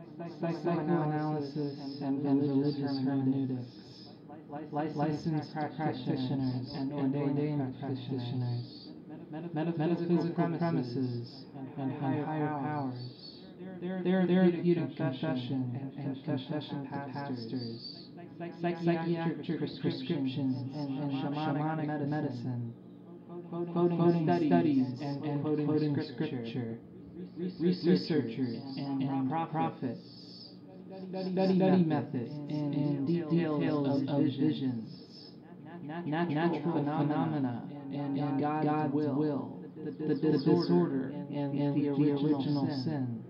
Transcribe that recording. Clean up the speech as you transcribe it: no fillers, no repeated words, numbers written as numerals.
psychoanalysis and religious hermeneutics, licensed practitioners and ordained practitioners, metaphysical premises and higher powers, therapeutic confession and confession pastors, psychiatric prescriptions and shamanic medicine, quoting studies and quoting scripture, researchers and prophets, study methods and details of visions, natural phenomena and God's will, the disorder and the original sin.